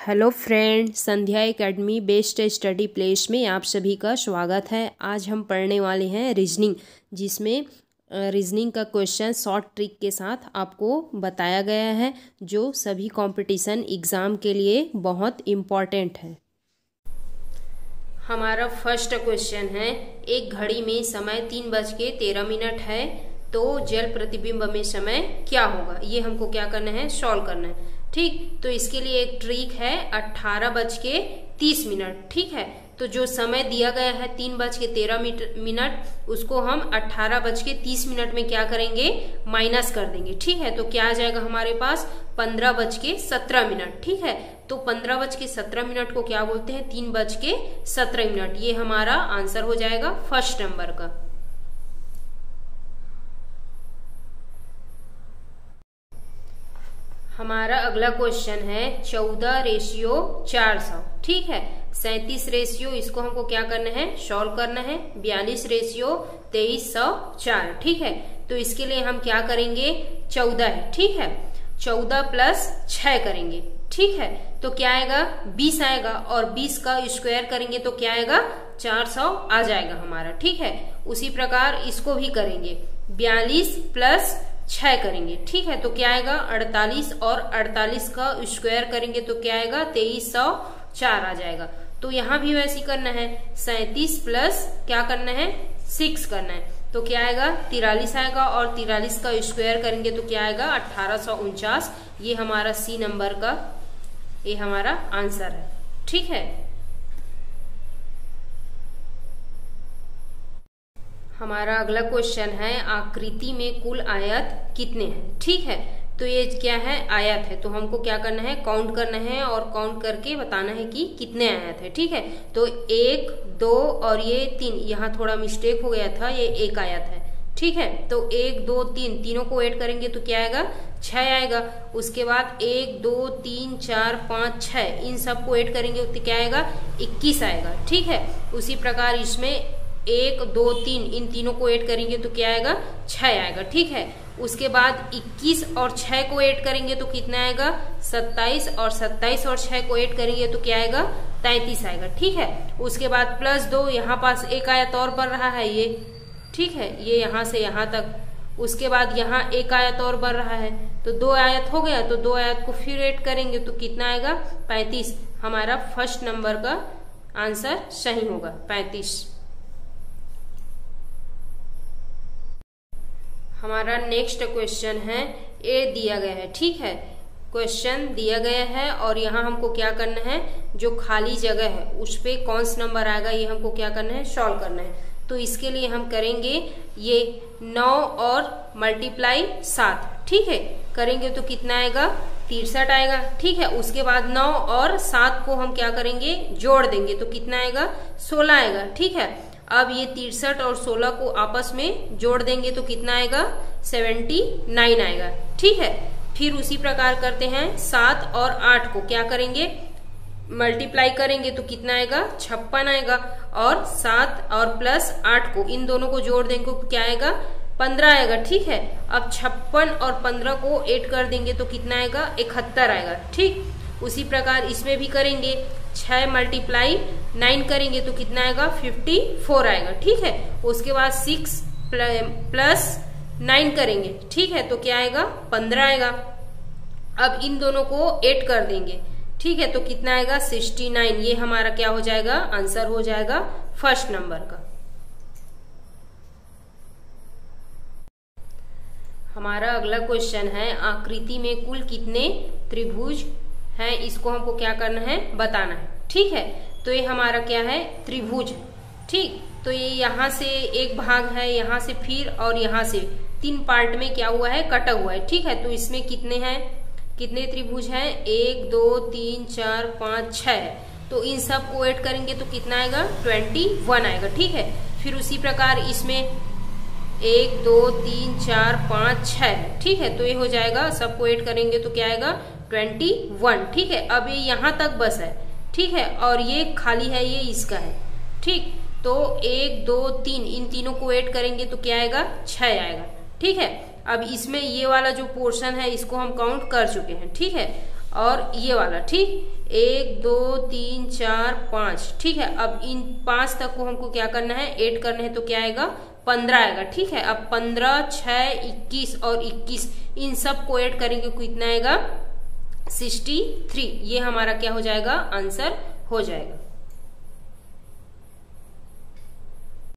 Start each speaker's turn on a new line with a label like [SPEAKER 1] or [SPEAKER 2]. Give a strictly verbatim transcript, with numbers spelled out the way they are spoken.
[SPEAKER 1] Hello friend, Sandhya academy best study place में आप सभी का स्वागत है। आज हम पढ़ने वाले हैं रीजनिंग, जिसमें रीजनिंग का क्वेश्चन शॉर्ट ट्रिक के साथ आपको बताया गया है, जो सभी कंपटीशन एग्ज़ाम के लिए बहुत इम्पॉर्टेंट है। हमारा फर्स्ट क्वेश्चन है, एक घड़ी में समय तीन बज के तेरह मिनट है, तो जल प्रतिबिंब में समय क्या होगा? ये हमको क्या करना है, सॉल्व करना है। ठीक, तो इसके लिए एक ट्रिक है, अट्ठारह बज के तीस मिनट। ठीक है, तो जो समय दिया गया है तीन बज के तेरह मिनट, उसको हम अट्ठारह बज के तीस मिनट में क्या करेंगे, माइनस कर देंगे। ठीक है, तो क्या आ जाएगा हमारे पास, पंद्रह बज के सत्रह मिनट। ठीक है, तो पंद्रह बज के सत्रह मिनट को क्या बोलते हैं, तीन बज के सत्रह मिनट। ये हमारा आंसर हो जाएगा फर्स्ट नंबर का। हमारा अगला क्वेश्चन है, चौदह रेशियो चार सौ। ठीक है, सैतीस रेशियो, इसको हमको क्या करना है, सॉल्व करना है। बयालीस रेशियो तेईस सौ चार। ठीक है, तो इसके लिए हम क्या करेंगे, चौदह है। ठीक है, चौदह प्लस छह करेंगे। ठीक है, तो क्या आएगा, बीस आएगा, और बीस का स्क्वायर करेंगे तो क्या आएगा, चार सौ आ जाएगा हमारा। ठीक है, उसी प्रकार इसको भी करेंगे, बयालीस प्लस छह करेंगे। ठीक है, तो क्या आएगा, अड़तालीस, और अड़तालीस का स्क्वायर करेंगे तो क्या आएगा, तेईस सौ चार आ जाएगा। तो यहाँ भी वैसे ही करना है, सैतीस प्लस क्या करना है, सिक्स करना है, तो क्या आएगा, तिरालीस आएगा, और तिरालीस का स्क्वायर करेंगे तो क्या आएगा, अठारह सौ उनचास। ये हमारा सी नंबर का, ये हमारा आंसर है। ठीक है, हमारा अगला क्वेश्चन है, आकृति में कुल आयत कितने हैं? ठीक है, तो ये क्या है, आयत है, तो हमको क्या करना है, काउंट करना है, और काउंट करके बताना है कि कितने आयत है। ठीक है, तो एक, दो और ये तीन, यहाँ थोड़ा मिस्टेक हो गया था, ये एक आयत है। ठीक है, तो एक, दो, तीन, तीनों को ऐड करेंगे तो क्या आएगा, छह आएगा। उसके बाद एक, दो, तीन, चार, पाँच, छह, इन सबको ऐड करेंगे तो क्या आएगा, इक्कीस आएगा। ठीक है, उसी प्रकार इसमें एक, दो, तीन, इन तीनों को ऐड करेंगे तो क्या आएगा, छह आएगा। ठीक है, उसके बाद इक्कीस और छह को ऐड करेंगे तो कितना आएगा, सत्ताईस, और सत्ताईस और छह को ऐड करेंगे तो क्या आएगा, तैतीस आएगा। ठीक है, उसके बाद प्लस दो, यहाँ पास एक आयत और बढ़ रहा है ये। ठीक है, ये यहाँ से यहाँ तक, उसके बाद यहाँ एक आयत और बढ़ रहा है, तो दो आयत हो गया, तो दो आयत को फिर ऐड करेंगे तो कितना आएगा, पैंतीस। हमारा फर्स्ट नंबर का आंसर सही होगा, पैंतीस। हमारा नेक्स्ट क्वेश्चन है, ए दिया गया है। ठीक है, क्वेश्चन दिया गया है, और यहाँ हमको क्या करना है, जो खाली जगह है उस पे कौन सा नंबर आएगा, ये हमको क्या करना है, सॉल्व करना है। तो इसके लिए हम करेंगे, ये नौ और मल्टीप्लाई सात। ठीक है, करेंगे तो कितना आएगा, तिरसठ आएगा। ठीक है, उसके बाद नौ और सात को हम क्या करेंगे, जोड़ देंगे तो कितना आएगा, सोलह आएगा। ठीक है, अब ये तिरसठ और सोलह को आपस में जोड़ देंगे तो कितना आएगा, सेवेंटी नाइन आएगा। ठीक है, फिर उसी प्रकार करते हैं, सात और आठ को क्या करेंगे, मल्टीप्लाई करेंगे तो कितना आएगा, छप्पन आएगा, और सात और प्लस आठ को, इन दोनों को जोड़ देंगे तो क्या आएगा, पंद्रह आएगा। ठीक है, अब छप्पन और पंद्रह को ऐड कर देंगे तो कितना आएगा, इकहत्तर आएगा। ठीक, उसी प्रकार इसमें भी करेंगे, छह मल्टीप्लाई नाइन करेंगे तो कितना आएगा, फिफ्टी फोर आएगा। ठीक है, उसके बाद सिक्स प्लस नाइन करेंगे। ठीक है, तो क्या आएगा, पंद्रह आएगा। अब इन दोनों को ऐड कर देंगे। ठीक है, तो कितना आएगा, सिक्सटी नाइन। ये हमारा क्या हो जाएगा, आंसर हो जाएगा फर्स्ट नंबर का। हमारा अगला क्वेश्चन है, आकृति में कुल कितने त्रिभुज है, इसको हमको क्या करना है, बताना है। ठीक है, तो ये हमारा क्या है, त्रिभुज। ठीक, तो ये यहाँ से एक भाग है, यहाँ से फिर, और यहाँ से तीन पार्ट में क्या हुआ है, कटा हुआ है। ठीक है, तो इसमें कितने हैं, कितने त्रिभुज हैं, एक, दो, तीन, चार, पाँच, छह है, तो इन सब को ऐड करेंगे तो कितना आएगा, ट्वेंटी वन आएगा। ठीक है, फिर उसी प्रकार इसमें एक, दो, तीन, चार, पाँच, छह। ठीक है, तो ये हो जाएगा, सबको ऐड करेंगे तो क्या आएगा, ट्वेंटी वन। ठीक है, अब ये यहाँ तक बस है। ठीक है, और ये खाली है, ये इसका है। ठीक, तो एक, दो, तीन, इन तीनों को ऐड करेंगे तो क्या आएगा, छह आएगा। ठीक है, अब इसमें ये वाला जो पोर्शन है इसको हम काउंट कर चुके हैं। ठीक है, और ये वाला, ठीक, एक दो तीन चार पाँच, ठीक है। अब इन पांच तक को हमको क्या करना है, ऐड करना है, तो क्या आएगा, पंद्रह आएगा, ठीक है। अब पंद्रह, छह, इक्कीस और इक्कीस, इन सब को ऐड करेंगे कितना आएगा, सिक्सटी थ्री। ये हमारा क्या हो जाएगा, आंसर हो जाएगा।